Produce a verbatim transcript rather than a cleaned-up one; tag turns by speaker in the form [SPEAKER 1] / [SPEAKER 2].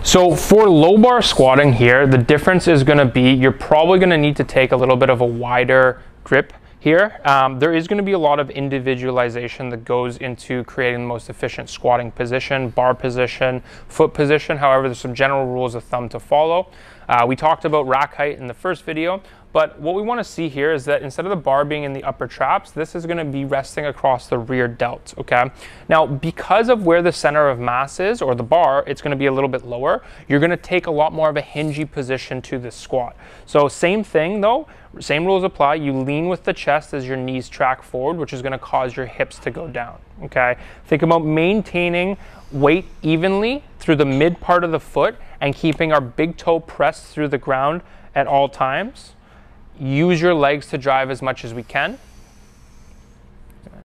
[SPEAKER 1] So for low bar squatting here, the difference is going to be you're probably going to need to take a little bit of a wider grip here. Um, there is going to be a lot of individualization that goes into creating the most efficient squatting position, bar position, foot position. However, there's some general rules of thumb to follow. Uh, we talked about rack height in the first video, but what we want to see here is that instead of the bar being in the upper traps, this is going to be resting across the rear delt, okay? Now, because of where the center of mass is, or the bar, it's going to be a little bit lower. You're going to take a lot more of a hingey position to this squat. So same thing though, same rules apply. You lean with the chest as your knees track forward, which is going to cause your hips to go down, okay? Think about maintaining weight evenly through the mid part of the foot and keeping our big toe pressed through the ground at all times. Use your legs to drive as much as we can.